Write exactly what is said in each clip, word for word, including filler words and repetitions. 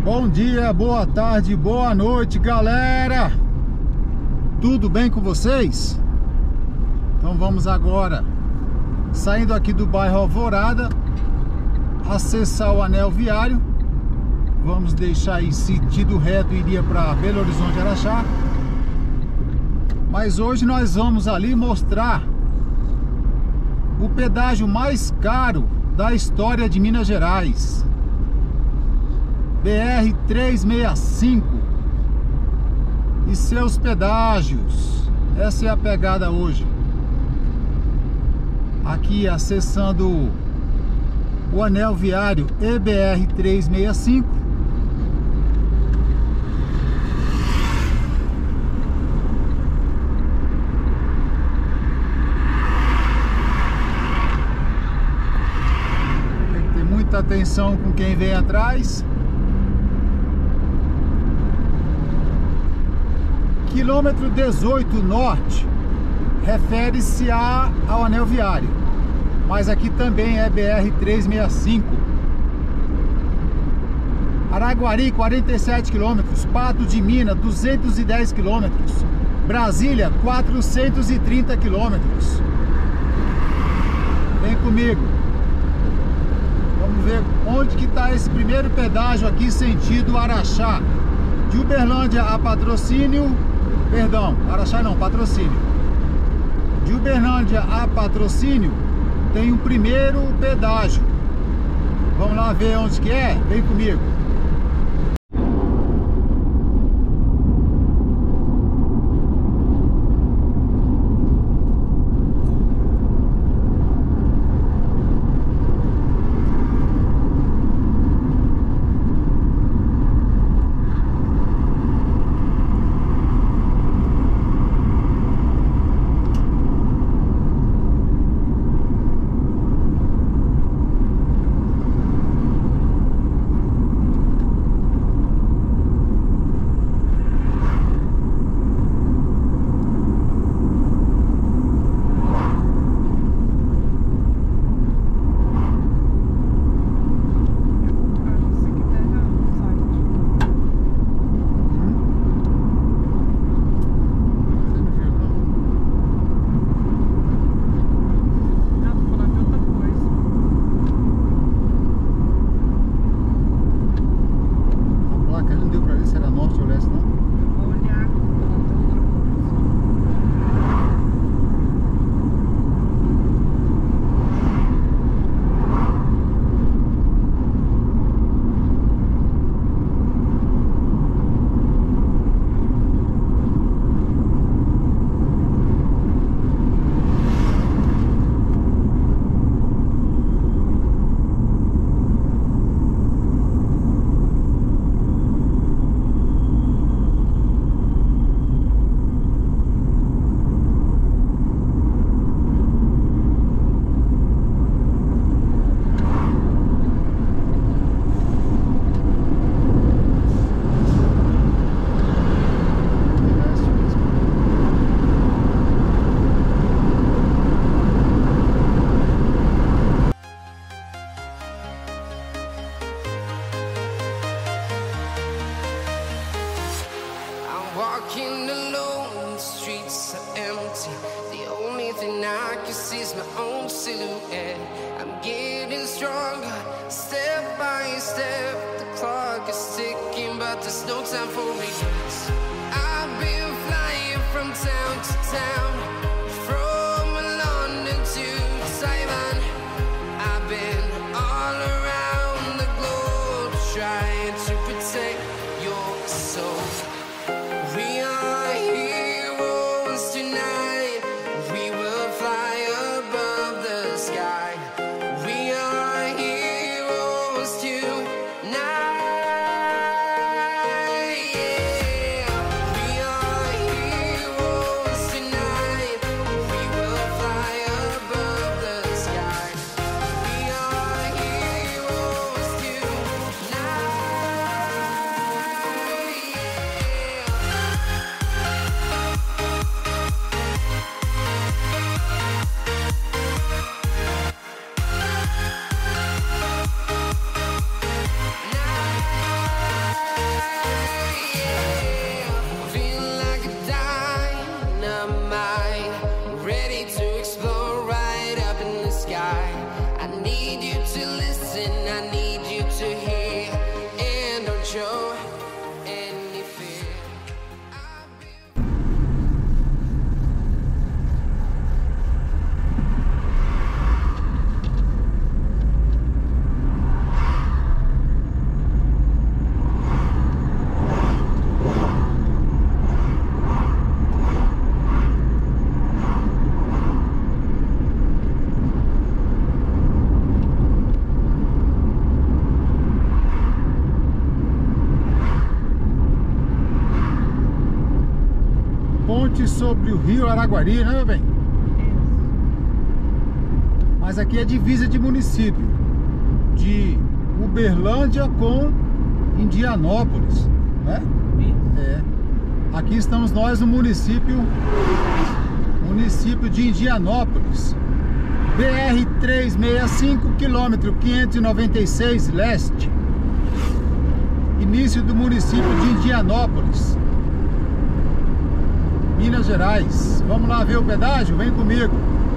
Bom dia, boa tarde, boa noite, galera! Tudo bem com vocês? Então vamos agora, saindo aqui do bairro Alvorada, acessar o anel viário. Vamos deixar em sentido reto, iria para Belo Horizonte, Araxá. Mas hoje nós vamos ali mostrar o pedágio mais caro da história de Minas Gerais, B R trezentos e sessenta e cinco e seus pedágios. Essa é a pegada hoje. Aqui acessando o anel viário E B R trezentos e sessenta e cinco. Tem que ter muita atenção com quem vem atrás. Quilômetro dezoito norte refere-se ao anel viário, mas aqui também é B R trezentos e sessenta e cinco. Araguari, quarenta e sete quilômetros. Patos de Minas, duzentos e dez quilômetros. Brasília, quatrocentos e trinta quilômetros. Vem comigo. Vamos ver onde que está esse primeiro pedágio aqui, sentido Araxá. De Uberlândia a Patrocínio. Perdão, Araxá não, Patrocínio. De Uberlândia a Patrocínio tem o primeiro pedágio. Vamos lá ver onde que é? Vem comigo. Walking alone, the streets are empty. The only thing I can see is my own silhouette. I'm getting stronger, step by step. The clock is ticking, but there's no time for regrets. I've been flying from town to town, from London to Taiwan. I've been all around the globe, trying to protect your soul. We are heroes tonight. We will fly above the sky. We are heroes tonight. Yeah. We are heroes tonight. ponte sobre o rio Araguari, né, meu bem? Mas aqui é divisa de município, de Uberlândia com Indianópolis, né? É. Aqui estamos nós no município, município de Indianópolis. B R trezentos e sessenta e cinco, quilômetro quinhentos e noventa e seis leste. Início do município de Indianópolis, Minas Gerais. Vamos lá ver o pedágio? Vem comigo.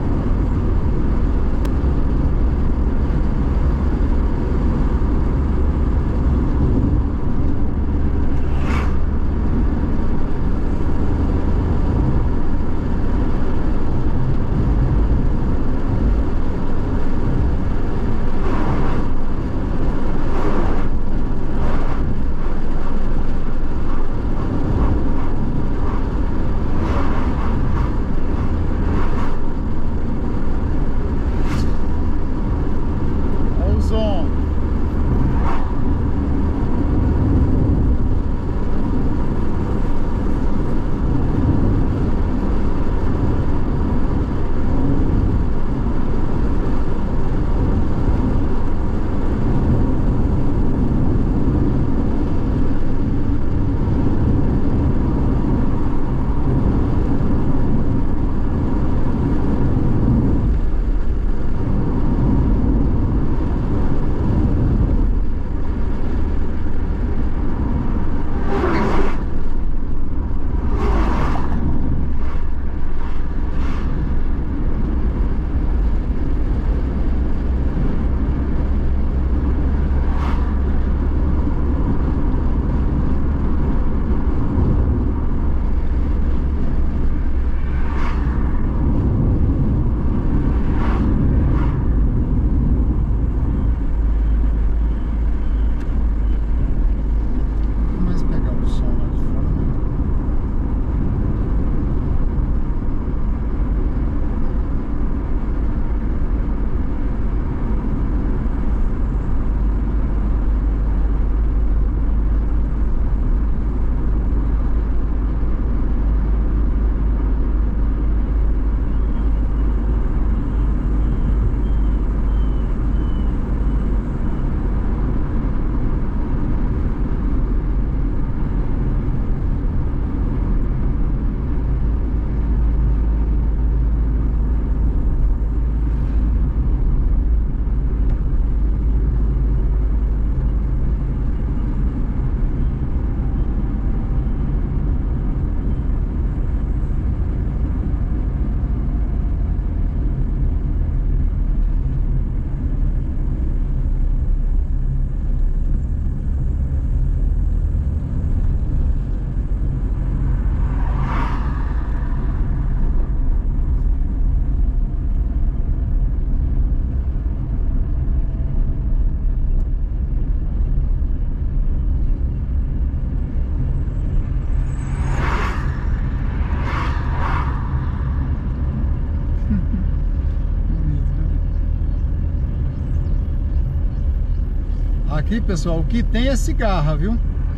Aqui, pessoal, o que tem é cigarra, viu?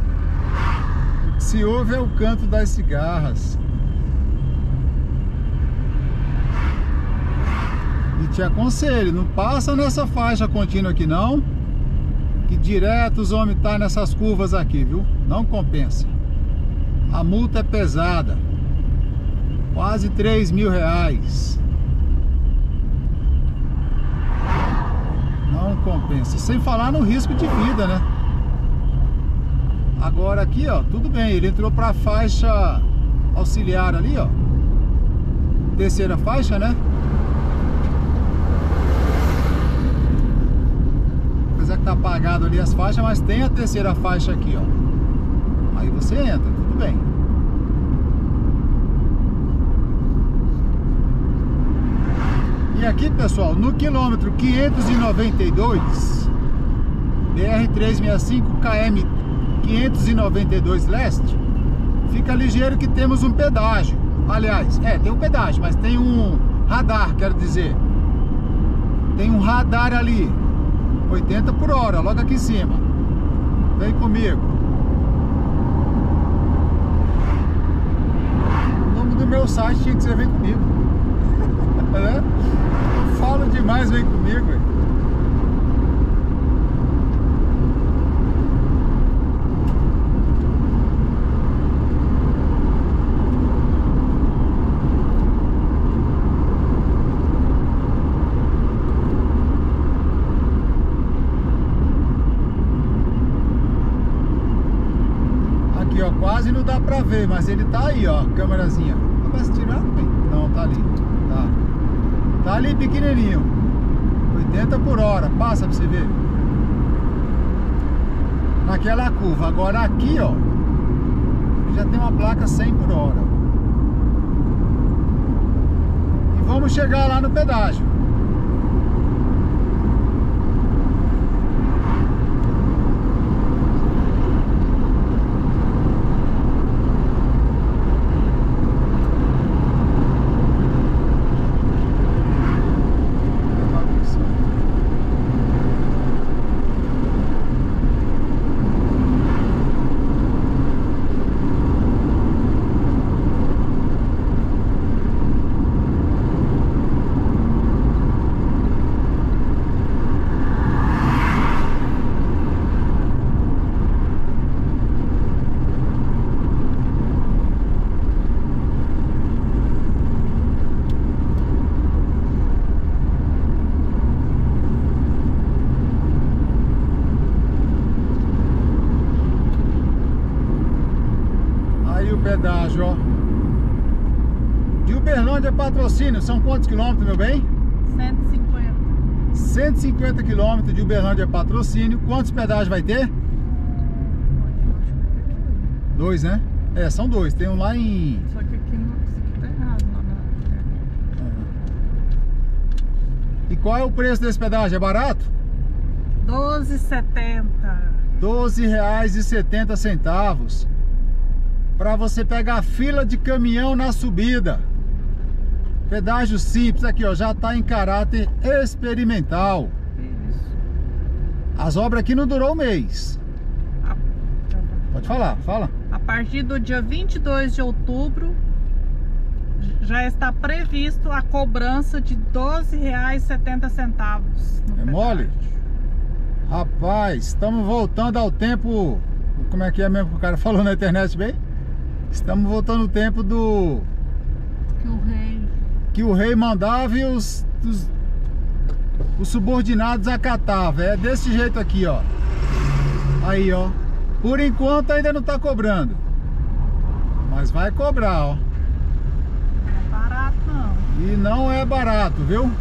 O que se ouve é o canto das cigarras. E te aconselho, não passa nessa faixa contínua aqui não, que direto os homens tá nessas curvas aqui, viu? Não compensa. A multa é pesada, quase três mil reais. Não compensa, sem falar no risco de vida, né? Agora aqui, ó, tudo bem, ele entrou para a faixa auxiliar ali, ó, terceira faixa, né? Apesar que tá apagado ali as faixas, mas tem a terceira faixa aqui, ó. Aí você entra, tudo bem. E aqui, pessoal, no quilômetro quinhentos e noventa e dois, B R trezentos e sessenta e cinco, K M quinhentos e noventa e dois leste, fica ligeiro que temos um pedágio. Aliás, é, tem um pedágio, mas tem um radar, quero dizer. Tem um radar ali, oitenta por hora, logo aqui em cima. Vem comigo. O nome do meu site tinha que ser Vem Comigo. Né? Eu falo demais, vem comigo, véio. Aqui, ó, quase não dá pra ver, mas ele tá aí, ó, câmerazinha. Vai se tirar? Não, tá ali. Tá. Tá ali pequenininho. oitenta por hora. Passa pra você ver. Naquela curva. Agora aqui, ó, já tem uma placa cem por hora. E vamos chegar lá no pedágio. Pedágio, ó. De Uberlândia a Patrocínio, são quantos quilômetros, meu bem? cento e cinquenta. cento e cinquenta quilômetros de Uberlândia a Patrocínio. Quantos pedágios vai ter? Dois, né? É, são dois. Tem um lá em... Só que aqui não, isso aqui tá errado. Não, não. Uhum. E qual é o preço desse pedágio? É barato? doze reais e setenta centavos. doze reais e setenta centavos. Para você pegar fila de caminhão na subida. Pedágio simples aqui, ó, já está em caráter experimental. Isso. As obras aqui não durou um mês. A... Pode falar, fala. A partir do dia vinte e dois de outubro já está previsto a cobrança de doze reais e setenta centavos. É mole? Rapaz, estamos voltando ao tempo. Como é que é mesmo que o cara falou na internet, bem? Estamos voltando ao tempo do... Que o rei... Que o rei mandava e os, os, os subordinados acatavam. É desse jeito aqui, ó. Aí, ó. Por enquanto ainda não tá cobrando. Mas vai cobrar, ó. Não é barato, não. E não é barato, viu?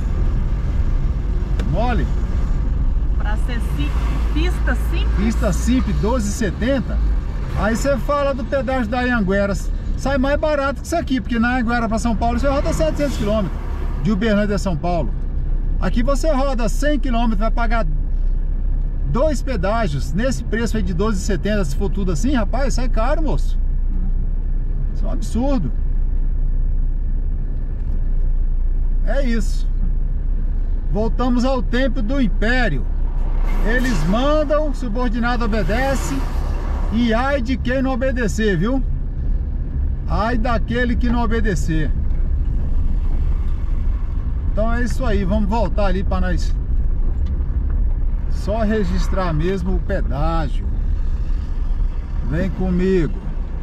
Mole. Pra ser sim, pista simples. Pista simples doze reais e setenta centavos. Aí você fala do pedágio da Anhanguera, sai mais barato que isso aqui, porque na Anhanguera para São Paulo você roda setecentos quilômetros, de Uberlândia a São Paulo. Aqui você roda cem quilômetros, vai pagar dois pedágios, nesse preço aí de doze reais e setenta centavos, se for tudo assim, rapaz, sai caro, moço. Isso é um absurdo. É isso. Voltamos ao tempo do Império. Eles mandam, o subordinado obedece. E ai de quem não obedecer, viu? Ai daquele que não obedecer. Então é isso aí, vamos voltar ali para nós só registrar mesmo o pedágio. Vem comigo.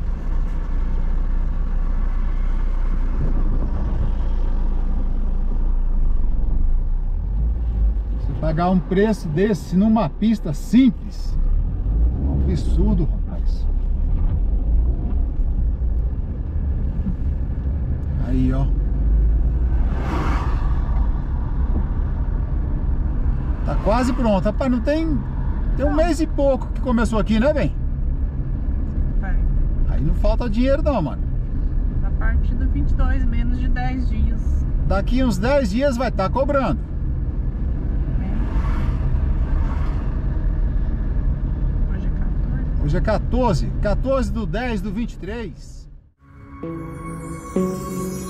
Se pagar um preço desse numa pista simples, é um absurdo, rapaz. Aí, ó. Tá quase pronto. Rapaz, não tem... Tem um mês e pouco que começou aqui, né, bem? Vai. Aí não falta dinheiro não, mano. A partir do vinte e dois, menos de dez dias. Daqui uns dez dias vai estar cobrando. Hoje é quatorze. Hoje é quatorze. quatorze do dez do vinte e três.